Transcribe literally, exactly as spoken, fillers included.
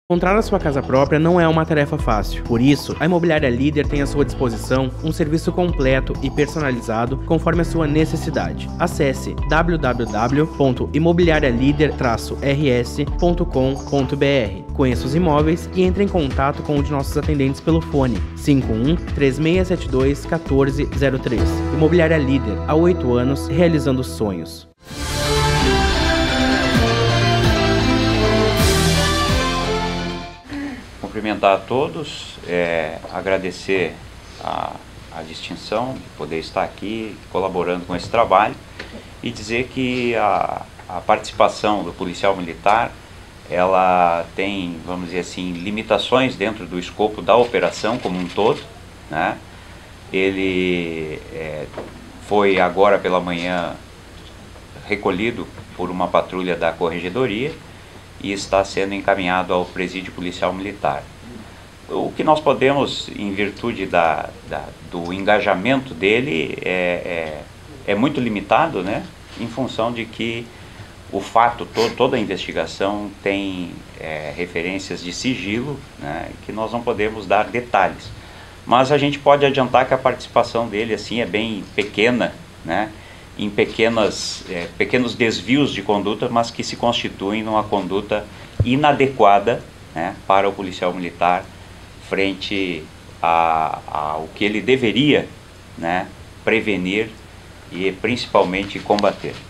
Encontrar a sua casa própria não é uma tarefa fácil. Por isso, a Imobiliária Líder tem à sua disposição um serviço completo e personalizado conforme a sua necessidade. Acesse w w w ponto imobiliaria líder traço r s ponto com ponto b r. Conheça os imóveis e entre em contato com um de nossos atendentes pelo fone cinco um, três seis sete dois, um quatro zero três. Imobiliária Líder, há oito anos, realizando sonhos. Cumprimentar a todos, é, agradecer a, a distinção de poder estar aqui colaborando com esse trabalho e dizer que a, a participação do policial militar, ela tem, vamos dizer assim, limitações dentro do escopo da operação como um todo, né? Ele é, foi agora pela manhã recolhido por uma patrulha da Corregedoria e está sendo encaminhado ao presídio policial militar. O que nós podemos, em virtude da, da, do engajamento dele, é, é, é muito limitado, né? Em função de que o fato, to, toda a investigação tem é, referências de sigilo, né? Que nós não podemos dar detalhes. Mas a gente pode adiantar que a participação dele assim, é bem pequena, né? Em pequenas, é, pequenos desvios de conduta, mas que se constituem numa conduta inadequada, né, para o policial militar frente a, a, ao que ele deveria, né, prevenir e principalmente combater.